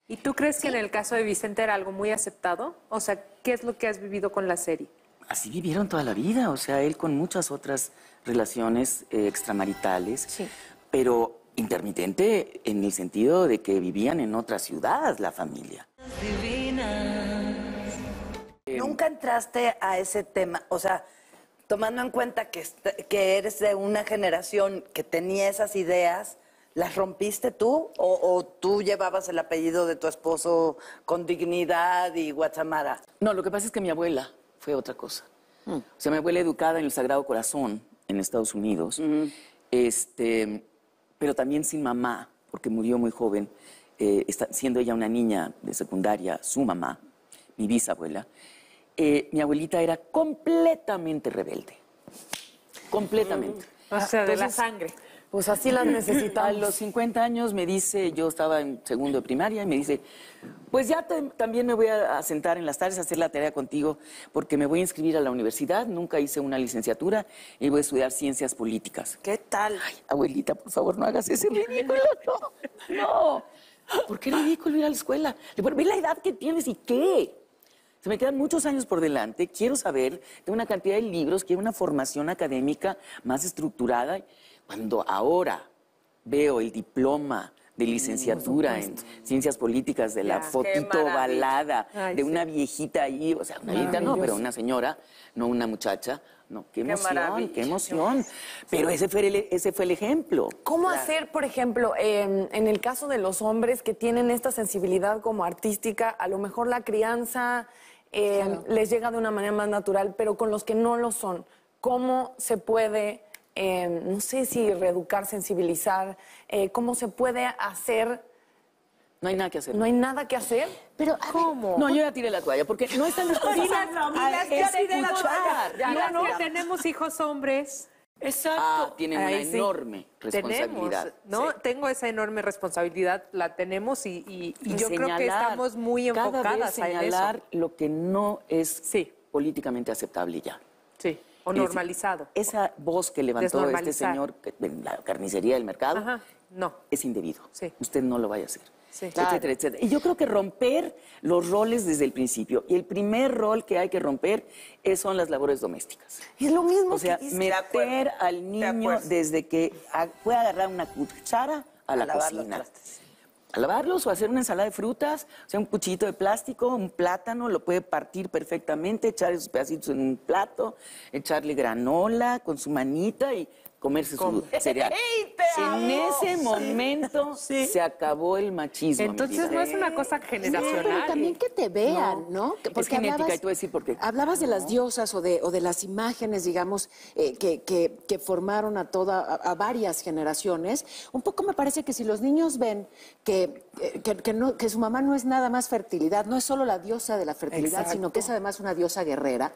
¿Y tú crees que en el caso de Vicente era algo muy aceptado? O sea, ¿qué es lo que has vivido con la serie? Así vivieron toda la vida, o sea, él con muchas otras relaciones extramaritales, Sí. pero intermitente en el sentido de que vivían en otra ciudad la familia. ¿Nunca entraste a ese tema? O sea, tomando en cuenta que eres de una generación que tenía esas ideas, ¿las rompiste tú? ¿O tú llevabas el apellido de tu esposo con dignidad y Guatemala? No, lo que pasa es que mi abuela fue otra cosa. O sea, mi abuela educada en el Sagrado Corazón en Estados Unidos, pero también sin mamá, porque murió muy joven, siendo ella una niña de secundaria, su mamá, mi bisabuela. Mi abuelita era completamente rebelde. Completamente. O sea, de la Entonces, sangre. Pues así las A necesitamos. los 50 años me dice, yo estaba en segundo de primaria, y me dice, pues ya también me voy a sentar en las tardes a hacer la tarea contigo, porque me voy a inscribir a la universidad, nunca hice una licenciatura, y voy a estudiar ciencias políticas. ¿Qué tal? Ay, abuelita, por favor, no hagas ese ridículo, no. ¿Por qué ridículo ir a la escuela? Ve la edad que tienes y qué. Se me quedan muchos años por delante, quiero saber, tengo una cantidad de libros, quiero una formación académica más estructurada. Cuando ahora veo el diploma de licenciatura en ciencias políticas de la fotito ovalada de una viejita ahí, o sea, una viejita no, pero una señora, no una muchacha, no, qué emoción, qué emoción. Pero ese fue el ejemplo. ¿Cómo hacer, por ejemplo, en el caso de los hombres que tienen esta sensibilidad como artística, a lo mejor la crianza les llega de una manera más natural, pero con los que no lo son, ¿cómo se puede, no sé si reeducar, sensibilizar, cómo se puede hacer? No hay nada que hacer. ¿No hay nada que hacer? Pero, ¿Cómo? No, yo ya tiré la toalla, porque no están las cosas. Las que tenemos hijos hombres. Exacto. Tienen una Ahí sí. enorme responsabilidad. Tenemos, ¿no? Sí. Tengo esa enorme responsabilidad, la tenemos y yo creo que Señalar, estamos muy enfocadas cada vez a señalar eso. lo que no es Sí. políticamente aceptable ya. Sí, o Es decir, normalizado. Esa voz que levantó este Desnormalizar. señor en la carnicería del mercado Ajá, no. es indebido. Sí. Usted no lo vaya a hacer. Sí. Etcétera, etcétera. Y yo creo que romper los roles desde el principio. Y el primer rol que hay que romper son las labores domésticas. Es lo mismo O sea, que dice. meter al niño desde que puede agarrar una cuchara a la lavar los cocina. trastes. A lavarlos o hacer una ensalada de frutas, o sea, un cuchillito de plástico, un plátano, lo puede partir perfectamente, echar esos pedacitos en un plato, echarle granola con su manita y comerse su cereal. En ese momento se acabó el machismo. Entonces mi vida. no es una cosa pero generacional. también que te vean, ¿no? Es genética, y te voy a decir por qué. Hablabas de las diosas o de las imágenes, digamos, que formaron a varias generaciones. Un poco me parece que si los niños ven que su mamá no es nada más fertilidad, no es solo la diosa de la fertilidad, sino que es además una diosa guerrera.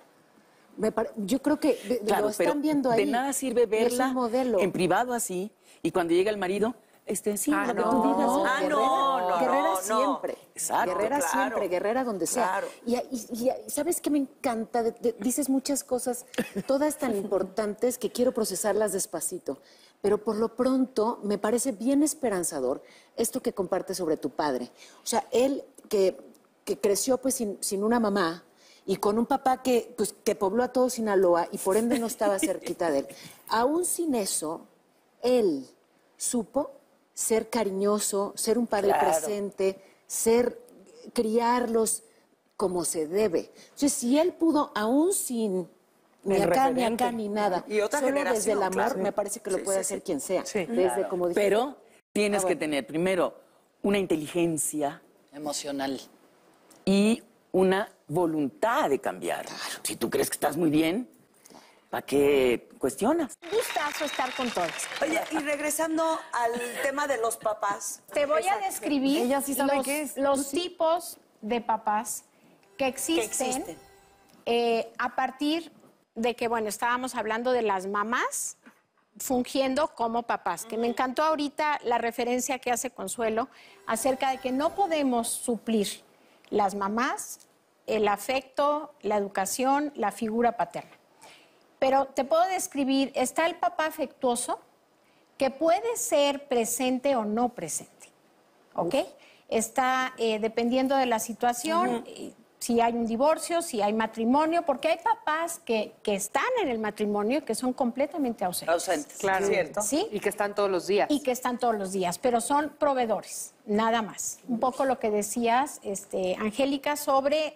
Yo creo que Claro, lo están pero viendo ahí. de nada sirve y es verla un modelo. en privado así, y cuando llega el marido, sí, lo que tú no. digas. Ah, Guerrera, no, guerrera no, siempre. Exacto, Guerrera claro. siempre, guerrera donde sea. Claro. Y ¿sabes qué me encanta? Dices muchas cosas, todas tan importantes que quiero procesarlas despacito. Pero por lo pronto me parece bien esperanzador esto que compartes sobre tu padre. O sea, él que creció pues sin una mamá y con un papá que pobló a todo Sinaloa y por ende no estaba cerquita de él. Aún sin eso, él supo ser cariñoso, ser un padre presente, criarlos como se debe. Entonces, si él pudo, aún sin ni acá, ni nada, Y otra solo generación, desde el amor, claro. me parece que lo puede hacer quien sea. Sí. Desde, como dijiste, Pero tienes que tener primero una inteligencia Emocional. y una voluntad de cambiar. Si tú crees que estás muy bien, ¿para qué cuestionas? Gustazo estar con todos. Oye, y regresando al tema de los papás. Te voy a describir Ella sí sabe qué es. los tipos de papás que existen, a partir de que, bueno, estábamos hablando de las mamás fungiendo como papás, que me encantó ahorita la referencia que hace Consuelo acerca de que no podemos suplir las mamás, el afecto, la educación, la figura paterna. Pero te puedo describir, está el papá afectuoso, que puede ser presente o no presente, ¿ok? está dependiendo de la situación, si hay un divorcio, si hay matrimonio, porque hay papás que están en el matrimonio y que son completamente ausentes. Ausentes, Claro. ¿cierto? ¿Sí? Y que están todos los días. Y que están todos los días, pero son proveedores, nada más. Un poco lo que decías, Angélica, sobre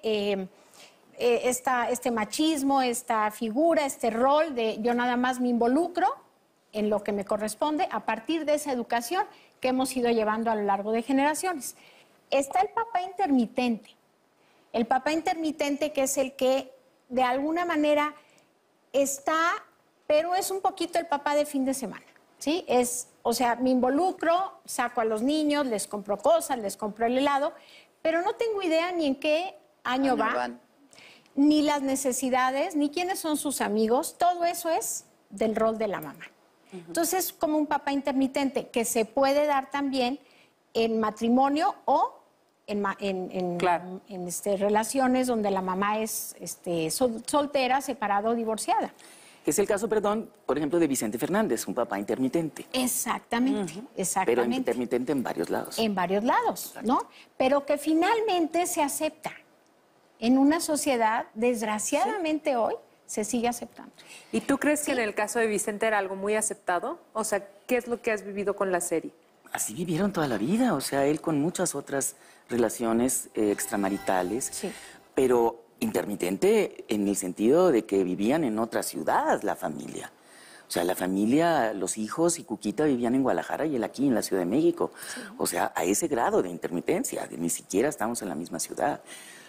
este machismo, esta figura, este rol de yo nada más me involucro en lo que me corresponde a partir de esa educación que hemos ido llevando a lo largo de generaciones. Está el papá intermitente. El papá intermitente, que es el que de alguna manera está, pero es un poquito el papá de fin de semana, ¿sí? O sea, me involucro, saco a los niños, les compro cosas, les compro el helado, pero no tengo idea ni en qué año va, ni las necesidades, ni quiénes son sus amigos. Todo eso es del rol de la mamá. Entonces, como un papá intermitente que se puede dar también en matrimonio o en relaciones donde la mamá es soltera, separada o divorciada. Que es el caso, perdón, por ejemplo, de Vicente Fernández, un papá intermitente. Exactamente, exactamente. Pero intermitente en varios lados. En varios lados, ¿no? Pero que finalmente se acepta. En una sociedad, desgraciadamente hoy, se sigue aceptando. ¿Y tú crees que en el caso de Vicente era algo muy aceptado? O sea, ¿qué es lo que has vivido con la serie? Así vivieron toda la vida, o sea, él con muchas otras relaciones extramaritales, pero intermitente en el sentido de que vivían en otra ciudad la familia. O sea, la familia, los hijos y Cuquita vivían en Guadalajara y él aquí en la Ciudad de México. O sea, a ese grado de intermitencia, de ni siquiera estamos en la misma ciudad.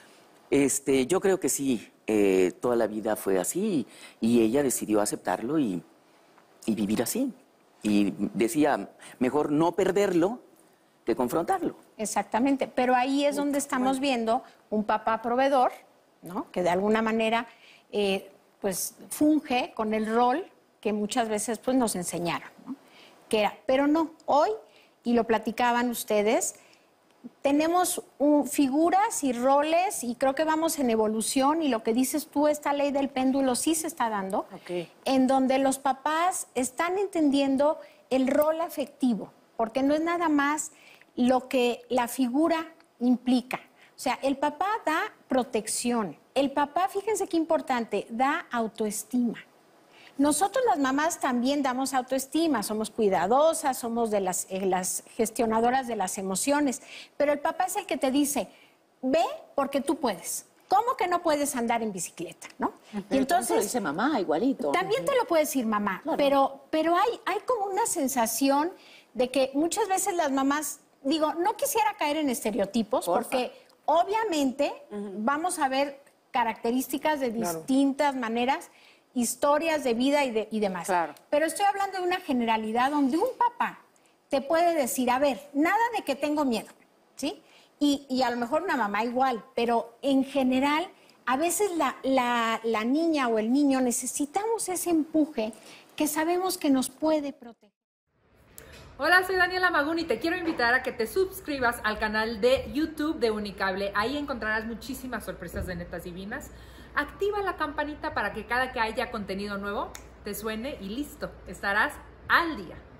Yo creo que sí, toda la vida fue así y ella decidió aceptarlo y vivir así. Y decía, mejor no perderlo que confrontarlo. Exactamente, pero ahí es donde estamos viendo un papá proveedor, ¿no? Que de alguna manera pues funge con el rol que muchas veces pues nos enseñaron, ¿no? Que era, pero no, hoy, y lo platicaban ustedes, tenemos figuras y roles y creo que vamos en evolución y lo que dices tú, esta ley del péndulo sí se está dando, en donde los papás están entendiendo el rol afectivo, porque no es nada más lo que la figura implica. O sea, el papá da protección, el papá, fíjense qué importante, da autoestima. Nosotros las mamás también damos autoestima, somos cuidadosas, somos de las gestionadoras de las emociones, pero el papá es el que te dice, ve porque tú puedes. ¿Cómo que no puedes andar en bicicleta, no? Y entonces lo dice mamá, igualito. También te lo puede decir mamá, claro. pero hay como una sensación de que muchas veces las mamás, digo, no quisiera caer en estereotipos, porque obviamente vamos a ver características de distintas maneras, historias de vida y demás. Claro. Pero estoy hablando de una generalidad donde un papá te puede decir, a ver, nada de que tengo miedo, ¿sí? Y a lo mejor una mamá igual, pero en general, a veces la niña o el niño necesitamos ese empuje que sabemos que nos puede proteger. Hola, soy Daniela Magún y te quiero invitar a que te suscribas al canal de YouTube de Unicable. Ahí encontrarás muchísimas sorpresas de netas divinas. Activa la campanita para que cada que haya contenido nuevo te suene y listo, estarás al día.